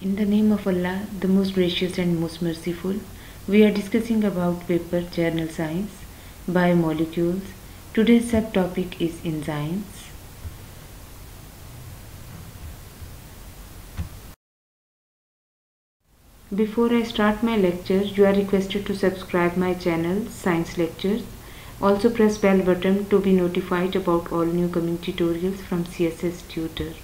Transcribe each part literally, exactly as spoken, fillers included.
In the name of Allah, the most gracious and most merciful, we are discussing about paper Journal Science, Biomolecules. Today's subtopic is enzymes. Before I start my lecture, you are requested to subscribe my channel, Science Lectures. Also press bell button to be notified about all new coming tutorials from C S S Tutor.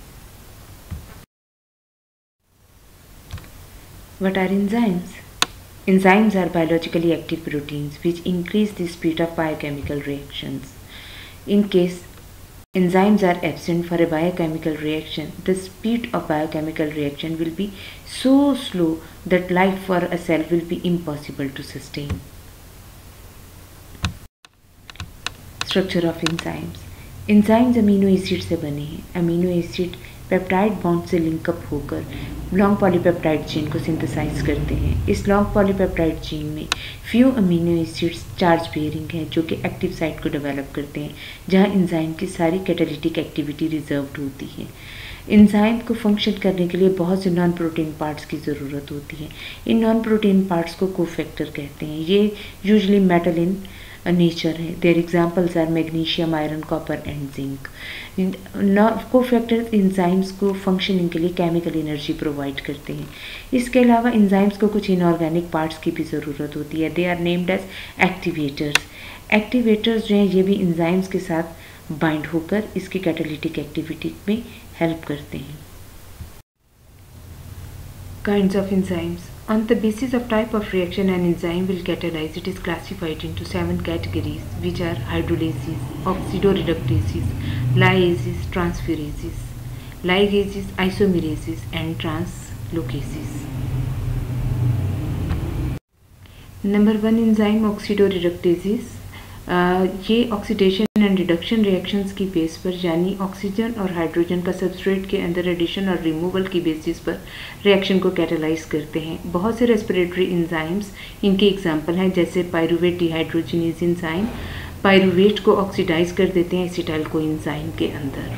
What are enzymes? Enzymes are biologically active proteins which increase the speed of biochemical reactions. In case enzymes are absent for a biochemical reaction, the speed of biochemical reaction will be so slow that life for a cell will be impossible to sustain. Structure of enzymes. Enzymes amino acid से बने हैं. Amino acid peptide bond से link up होकर long polypeptide chain को synthesize करते हैं. इस long polypeptide chain में few amino acids charge bearing हैं जो कि एक्टिव साइट को डेवलप करते हैं, जहां एंजाइम की सारी कैटालिटिक एक्टिविटी रिजर्व्ड होती है. एंजाइम को फंक्शन करने के लिए बहुत से नॉन प्रोटीन पार्ट्स की ज़रूरत होती है. इन नॉन प्रोटीन पार्ट्स को कोफैक्टर कहते हैं. ये यूजुअली मेटल इन नेचर है. There examples are magnesium, iron, copper and zinc. Cofactors enzymes को फंक्शनिंग के लिए केमिकल एनर्जी प्रोवाइड करते हैं. इसके अलावा एंजाइम्स को कुछ इनऑर्गेनिक पार्ट्स की भी ज़रूरत होती है. They are named as activators. Activators जो हैं ये भी एंजाइम्स के साथ बाइंड होकर इसकी कैटालिटिक एक्टिविटी में हेल्प करते हैं. Kinds of enzymes. On the basis of type of reaction an enzyme will catalyze, it is classified into seven categories, which are hydrolases, oxidoreductases, lyases, transferases, ligases, isomerases, and translocases. Number one enzyme oxidoreductases. Uh, ये oxidation and reduction reactions की base पर, यानी oxygen और hydrogen का substrate के अंदर addition और removal की बेसिस पर रिएक्शन को कैटालाइज करते हैं. बहुत से रेस्पिरेटरी एंजाइम्स इनके एग्जांपल हैं, जैसे पायरुवेट डिहाइड्रोजिनेज एंजाइम पायरुवेट को ऑक्सीडाइज कर देते हैं एसिटाइल कोएंजाइम के अंदर.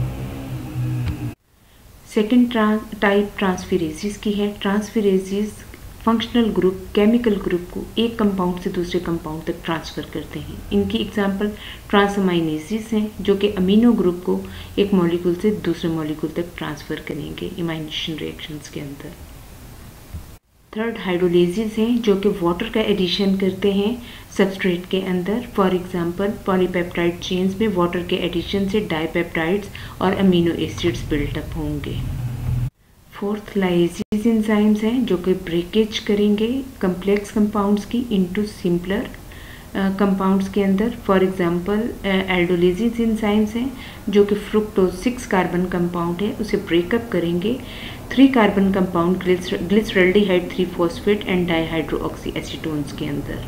सेकेंड टाइप ट्रांसफेरेसिस की है. Transferases functional group chemical group को एक कंपाउंड से दूसरे कंपाउंड तक ट्रांसफ़र करते हैं. इनकी एग्जांपल ट्रांसअमाइनेसिस हैं, जो कि अमीनो ग्रुप को एक मॉलिक्यूल से दूसरे मॉलिक्यूल तक ट्रांसफ़र करेंगे इमाइनेशन रिएक्शंस के अंदर. थर्ड हाइड्रोलेसिस हैं, जो कि वाटर का एडिशन करते हैं सबस्ट्रेट के अंदर. फॉर एग्जांपल पॉलीपेप्टाइड चेन्स में वाटर के एडिशन से डाइपेप्टाइड्स और अमीनो एसिड्स बिल्टअप होंगे. फोर्थ लाइजेज एंजाइम्स हैं, जो कि ब्रेकेज करेंगे कम्प्लेक्स कंपाउंड्स की इनटू सिंपलर कंपाउंड्स के अंदर. फॉर एग्जांपल एल्डोलेसिस एंजाइम्स हैं, जो कि फ्रुक्टोज सिक्स कार्बन कंपाउंड है उसे ब्रेकअप करेंगे three carbon compound glyceraldehyde three phosphate and dihydroxy acetones के अंदर.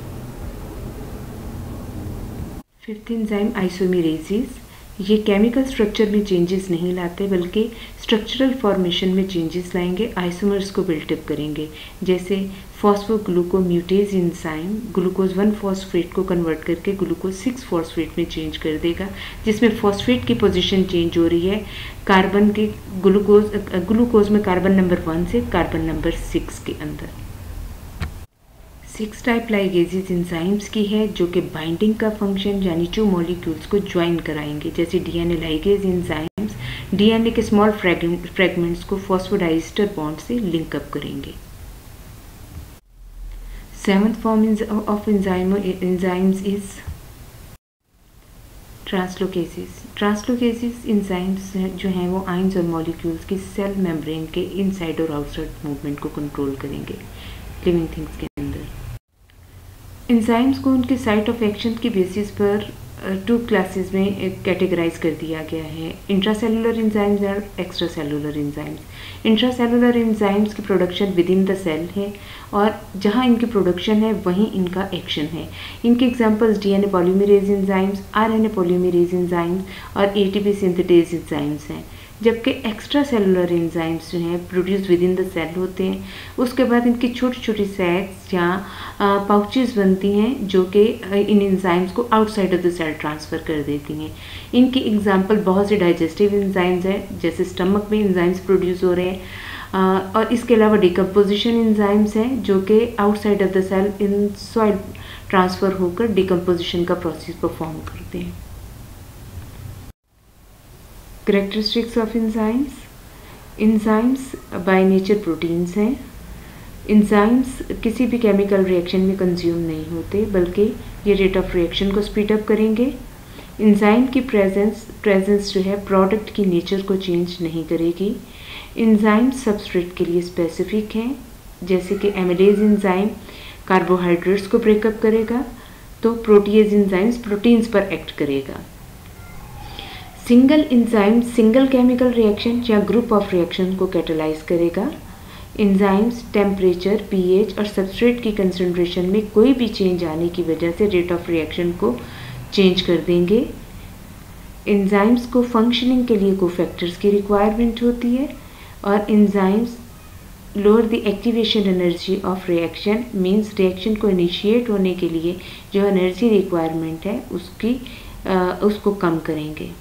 Fifth enzyme isomerases. ये केमिकल स्ट्रक्चर में चेंजेस नहीं लाते, बल्कि स्ट्रक्चरल फॉर्मेशन में चेंजेस लाएंगे, आइसोमर्स को बिल्टअप करेंगे. जैसे phosphoglucomutase enzyme glucose one phosphate को कन्वर्ट करके ग्लूकोज सिक्स फॉस्फेट में चेंज कर देगा, जिसमें फॉस्फेट की पोजीशन चेंज हो रही है कार्बन के ग्लूकोज ग्लूकोज में कार्बन नंबर वन से कार्बन नंबर सिक्स के अंदर. सिक्स टाइप लाइगेजेस एंजाइम्स की है, जो कि बाइंडिंग का फंक्शन यानी टू मॉलिक्यूल्स को ज्वाइन कराएंगे. जैसे डीएनए लाइगेज एंजाइम्स डीएनए के स्मॉल फ्रेगमेंट्स को फॉस्फोडाइस्टर बॉन्ड से लिंकअप करेंगे. Seventh form of enzymes is translocases. Translocases enzymes जो हैं वो आयंस और मॉलिक्यूल्स की सेल मेम्ब्रेन के इनसाइड और आउटसाइड मूवमेंट को कंट्रोल करेंगे लिविंग थिंग्स के अंदर. एंजाइम्स को उनके साइट ऑफ एक्शन की बेसिस पर टू क्लासेस में कैटेगराइज कर दिया गया है. इंट्रासेलुलर एंजाइम्स और extra cellular enzymes. Intracellular enzymes की production within the cell है, और जहां इनकी प्रोडक्शन है वहीं इनका एक्शन है. इनके examples DNA polymerase enzymes, RNA polymerase enzymes और एटीपी सिंथेटेज एंजाइम्स हैं. जबकि एक्स्ट्रा सेलुलर एंजाइम्स जो हैं produce within the cell होते हैं. उसके बाद इनकी छोटी छोटी सैक्स या पाउचेस बनती हैं, जो कि इन एंजाइम्स को outside of the cell transfer कर देती हैं. इनकी एग्जांपल बहुत से डाइजेस्टिव एंजाइम्स हैं, जैसे स्टमक में एंजाइम्स प्रोड्यूस हो रहे हैं और इसके अलावा डिकम्पोजिशन एंजाइम्स हैं जो कि outside of the cell in soil transfer होकर डिकम्पोजिशन का प्रोसेस परफॉर्म करते हैं। Characteristics of enzymes. Enzymes by nature proteins हैं। एंजाइम्स किसी भी केमिकल रिएक्शन में कंज्यूम नहीं होते बल्कि ये रेट ऑफ रिएक्शन को स्पीड अप करेंगे। एंजाइम की प्रेजेंस प्रेजेंस जो है प्रोडक्ट की नेचर को चेंज नहीं करेगी। एंजाइम सबस्ट्रेट के लिए स्पेसिफिक हैं, जैसे कि एमिलेज एंजाइम कार्बोहाइड्रेट्स को ब्रेकअप करेगा तो प्रोटीएज एंजाइम्स प्रोटीन्स पर एक्ट करेगा। Single enzyme single chemical reaction या ग्रुप ऑफ रिएक्शन को कैटेलाइज करेगा। एंजाइम्स टेम्परेचर, पीएच और सबस्ट्रेट की कंसंट्रेशन में कोई भी चेंज आने की वजह से रेट ऑफ रिएक्शन को चेंज कर देंगे। एंजाइम्स को फंक्शनिंग के लिए कोफैक्टर्स की रिक्वायरमेंट होती है और enzymes lower the activation energy of reaction, means reaction को इनिशिएट होने के लिए जो एनर्जी रिक्वायरमेंट है उसकी आ, उसको कम करेंगे।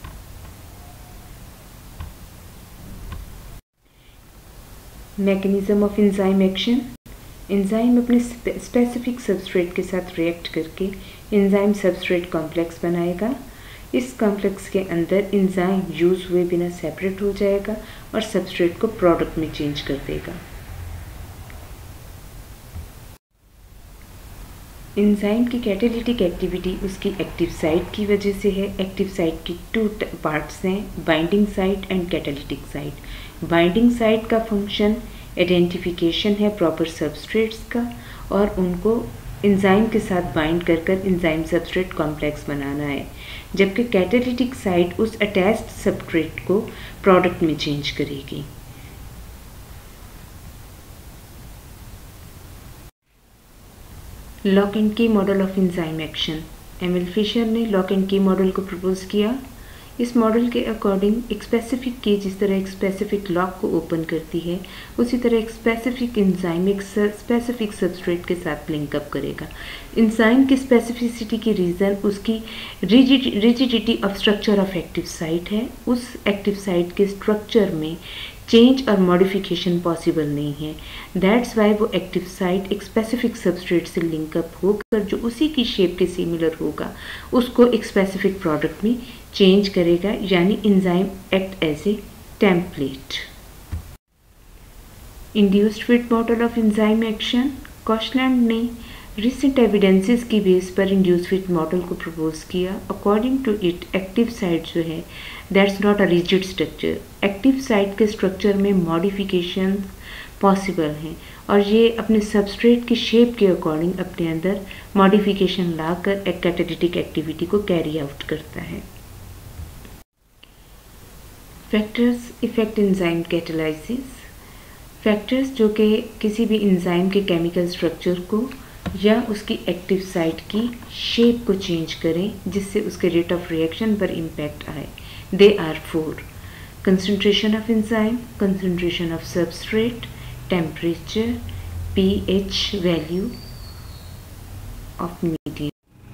Mechanism of enzyme action. Enzyme अपने स्पेसिफिक सबस्ट्रेट के साथ रिएक्ट करके एंजाइम सबस्ट्रेट कॉम्प्लेक्स बनाएगा। इस कॉम्प्लेक्स के अंदर एंजाइम यूज हुए बिना सेपरेट हो जाएगा और सबस्ट्रेट को प्रोडक्ट में चेंज कर देगा। एंजाइम की कैटालिटिक एक्टिविटी उसकी एक्टिव साइट की वजह से है। एक्टिव साइट की टू पार्ट्स हैं, binding site and catalytic site. Binding site का फंक्शन आइडेंटिफिकेशन है प्रॉपर सबस्ट्रेट्स का और उनको एंजाइम के साथ बाइंड कर कर एंजाइम सबस्ट्रेट कॉम्प्लेक्स बनाना है, जबकि कैटालिटिक साइट उस अटैच्ड सबस्ट्रेट को प्रोडक्ट में चेंज करेगी। Lock and key model of enzyme action. Emil Fischer ने लॉक एंड की मॉडल को प्रपोज किया। इस मॉडल के अकॉर्डिंग एक स्पेसिफिक की जिस तरह एक स्पेसिफिक लॉक को ओपन करती है उसी तरह एक स्पेसिफिक एंजाइम एक स्पेसिफिक सबस्ट्रेट के साथ लिंकअप करेगा। एंजाइम की स्पेसिफिसिटी की रीज़न उसकी rigidity of structure of active site है। उस एक्टिव साइट के स्ट्रक्चर में चेंज और मॉडिफिकेशन पॉसिबल नहीं है। दैट्स वाई वो एक्टिव साइट एक स्पेसिफिक सबस्ट्रेट से लिंकअप होकर जो उसी की शेप के सिमिलर होगा उसको एक स्पेसिफिक प्रोडक्ट में चेंज करेगा, यानी enzyme act as a template. Induced fit model of enzyme action. Koshland ने रिसेंट एविडेंसेस की बेस पर इंड्यूस्ड फिट मॉडल को प्रपोज किया। According to it active site जो है that's not a rigid structure. Active site के structure में modification possible हैं और ये अपने सबस्ट्रेट की शेप के अकॉर्डिंग अपने अंदर मॉडिफिकेशन लाकर एक कैटालिटिक एक्टिविटी को कैरी आउट करता है। Factors effect enzyme catalysis. Factors जो कि किसी भी एंजाइम के केमिकल स्ट्रक्चर को या उसकी एक्टिव साइट की शेप को चेंज करें जिससे उसके रेट ऑफ रिएक्शन पर इम्पैक्ट आए। They are four: concentration of enzyme, concentration of substrate, temperature, pH value of medium.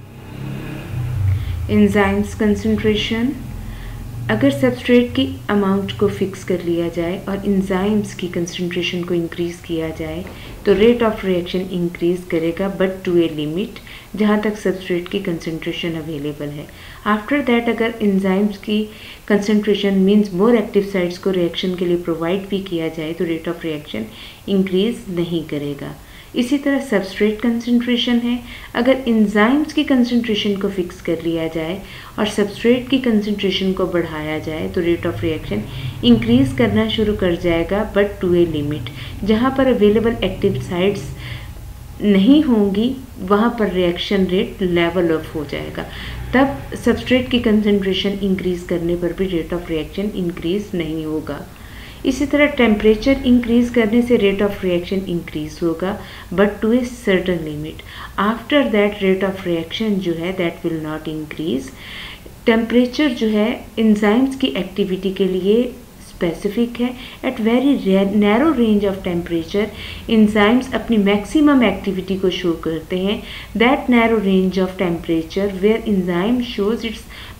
Enzymes concentration. अगर सबस्ट्रेट की अमाउंट को फिक्स कर लिया जाए और एंजाइम्स की कंसंट्रेशन को इंक्रीज़ किया जाए तो रेट ऑफ रिएक्शन इंक्रीज़ करेगा बट टू ए लिमिट, जहाँ तक सबस्ट्रेट की कंसंट्रेशन अवेलेबल है। आफ्टर दैट अगर एंजाइम्स की concentration means more active sites को रिएक्शन के लिए प्रोवाइड भी किया जाए तो रेट ऑफ रिएक्शन इंक्रीज़ नहीं करेगा। इसी तरह सबस्ट्रेट कंसंट्रेशन है, अगर एंजाइम्स की कंसंट्रेशन को फिक्स कर लिया जाए और सबस्ट्रेट की कंसंट्रेशन को बढ़ाया जाए तो रेट ऑफ रिएक्शन इंक्रीज़ करना शुरू कर जाएगा बट टू ए लिमिट। जहाँ पर अवेलेबल एक्टिव साइट्स नहीं होंगी वहाँ पर रिएक्शन रेट लेवल ऑफ हो जाएगा, तब सबस्ट्रेट की कंसंट्रेशन इंक्रीज़ करने पर भी रेट ऑफ रिएक्शन इंक्रीज़ नहीं होगा। इसी तरह टेम्परेचर इंक्रीज़ करने से रेट ऑफ रिएक्शन इंक्रीज़ होगा but to a certain limit. After that rate of reaction जो है that will not increase. Temperature जो है एंजाइम्स की एक्टिविटी के लिए स्पेसिफिक है। At very narrow range of temperature enzymes अपनी मैक्सिमम एक्टिविटी को शो करते हैं। That narrow range of temperature where enzyme shows its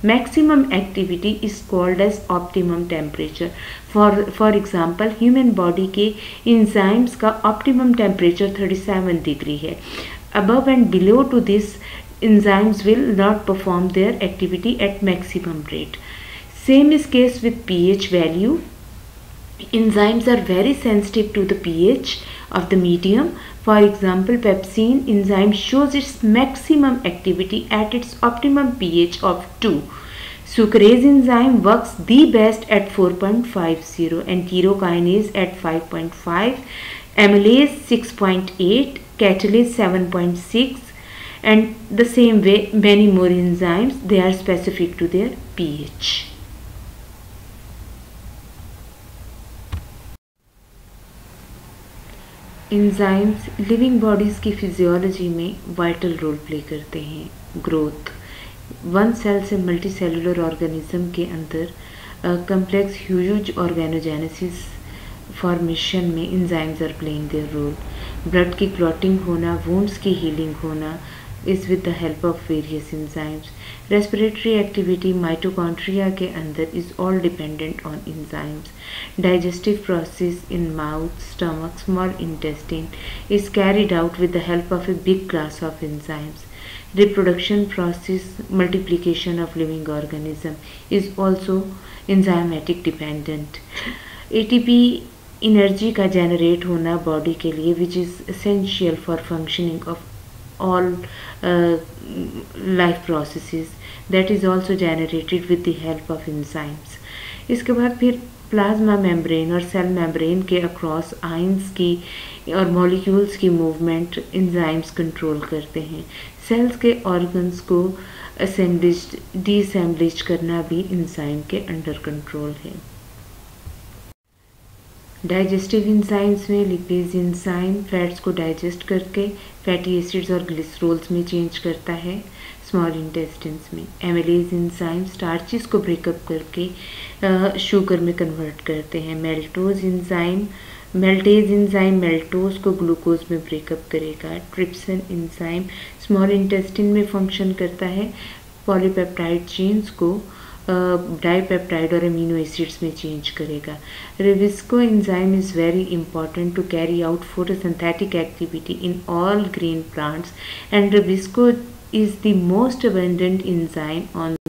Maximum activity is called as optimum temperature. For for example, human body के enzymes का optimum temperature thirty-seven degree है. Above and below to this, enzymes will not perform their activity at maximum rate. Same is case with pH value. Enzymes are very sensitive to the pH of the medium. For example, pepsin enzyme shows its maximum activity at its optimum pH of two. Sucrase enzyme works the best at four point five zero and tyrokinase at five point five, amylase six point eight, catalase seven point six, and the same way many more enzymes, they are specific to their pH. Enzymes living bodies की physiology में vital role play करते हैं. Growth, one cell से multi cellular organism के अंदर complex huge organogenesis formation में enzymes are playing their role. Blood की clotting होना, वुंड्स की हीलिंग होना is with the help of various enzymes. Respiratory activity mitochondria के अंदर is all dependent on enzymes. Digestive process in mouth, stomach, small intestine is carried out with the help of a big class of enzymes. Reproduction process, multiplication of living organism is also enzymatic dependent. A T P energy का generate होना body के लिए which is essential for functioning of all uh, life processes that is also generated with the help of enzymes. इसके बाद फिर plasma membrane और cell membrane के across ions की और मॉलिक्यूल्स की मूवमेंट एंजाइम्स कंट्रोल करते हैं. सेल्स के ऑर्गन्स को असेंबलिज डीअसेंबलिज करना भी एंजाइम के अंडर कंट्रोल है. डाइजेस्टिव एंजाइम्स में लिपिड एंजाइम फैट्स को डाइजेस्ट करके फैटी एसिड्स और ग्लिसरोल्स में चेंज करता है. स्मॉल इंटेस्टिन्स में एमिलेज एंजाइम स्टार्चेस को ब्रेकअप करके शुगर में कन्वर्ट करते हैं. मेल्टोज एंजाइम मेल्टेज एंजाइम मेल्टोज को ग्लूकोज में ब्रेकअप करेगा. ट्रिप्सिन एंजाइम स्मॉल इंटेस्टिन में फंक्शन करता है. पॉलीपेप्टाइड चेन्स को डाइपेप्टाइड और अमीनो एसिड्स में चेंज करेगा. Rubisco enzyme is very important to carry out photosynthetic activity in all green plants and rubisco is the most abundant enzyme on